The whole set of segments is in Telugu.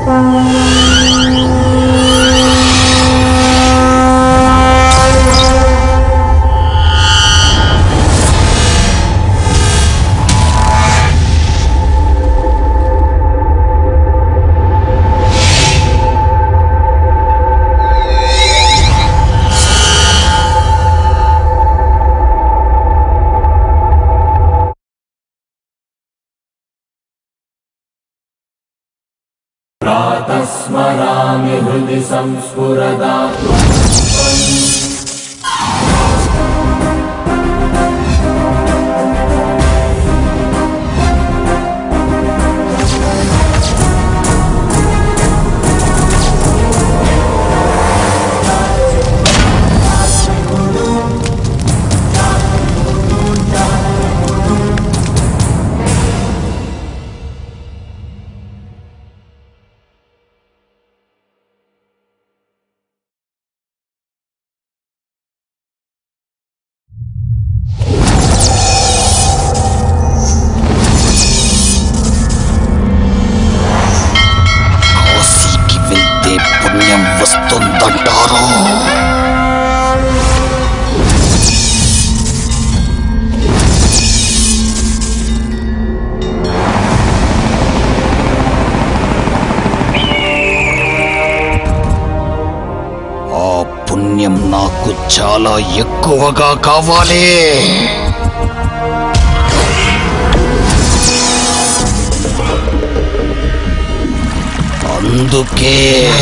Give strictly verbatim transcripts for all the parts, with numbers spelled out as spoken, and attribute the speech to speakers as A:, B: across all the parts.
A: स्मरामि हृदि संस्फुरदात्
B: నాకు చాలా ఎక్కువగా కావాలి. అందుకే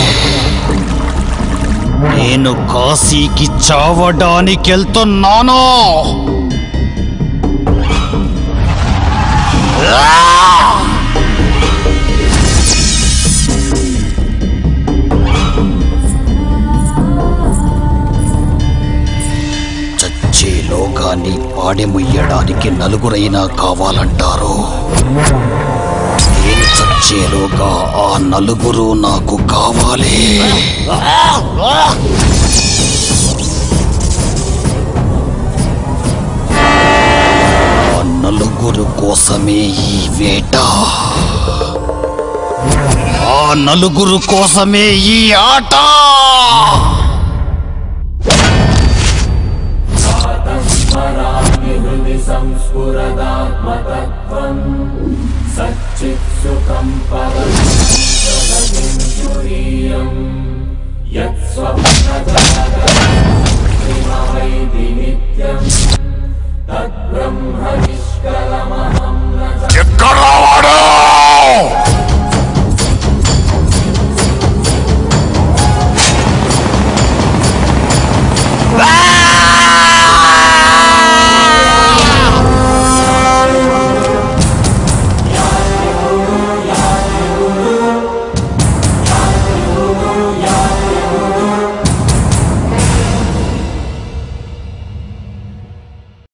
B: నేను కాశీకి చావడానికి వెళ్తున్నాను. లోకాన్ని పాడెముయ్యడానికి నలుగురైనా కావాలంటారు. నేను చచ్చేలోగా ఆ నలుగురు నాకు కావాలి. ఆ నలుగురు కోసమే ఈ వేట, ఆ నలుగురు కోసమే ఈ ఆట.
A: संस्फुरदात्मतत्त्वं सच्चित् सुखं परम्